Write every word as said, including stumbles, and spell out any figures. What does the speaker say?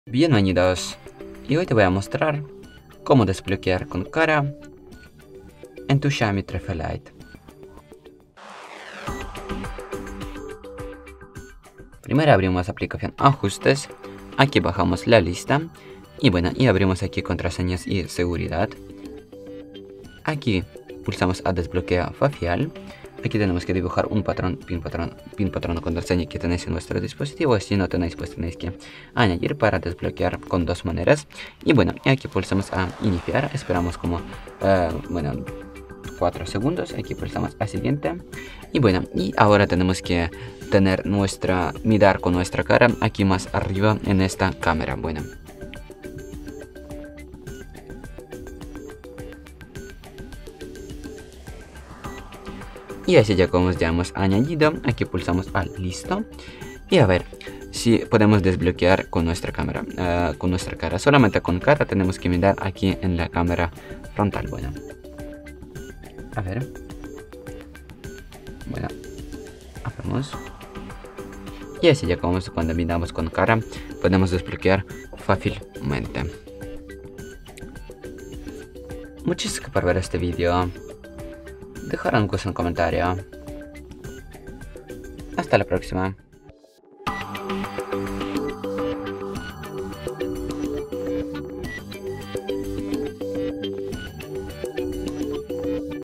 Bienvenidos, y hoy te voy a mostrar cómo desbloquear con cara en tu Xiaomi Treffe Lite. Primero abrimos aplicación ajustes, aquí bajamos la lista y bueno, y abrimos aquí contraseñas y seguridad. Aquí pulsamos a desbloquear facial. Aquí tenemos que dibujar un patrón, pin patrón, pin patrón o contraseña que tenéis en vuestro dispositivo. Si no tenéis, pues tenéis que añadir para desbloquear con dos maneras. Y bueno, aquí pulsamos a iniciar. Esperamos como, uh, bueno, cuatro segundos. Aquí pulsamos a siguiente. Y bueno, y ahora tenemos que tener nuestra, mirar con nuestra cara aquí más arriba en esta cámara. Bueno. Y así ya como ya hemos añadido, aquí pulsamos a listo. Y a ver si podemos desbloquear con nuestra cámara, uh, con nuestra cara. Solamente con cara tenemos que mirar aquí en la cámara frontal. Bueno, a ver. Bueno, hacemos. Y así ya como cuando miramos con cara, podemos desbloquear fácilmente. Muchas gracias por ver este vídeo. Dejar un gusto en comentario. Hasta la próxima.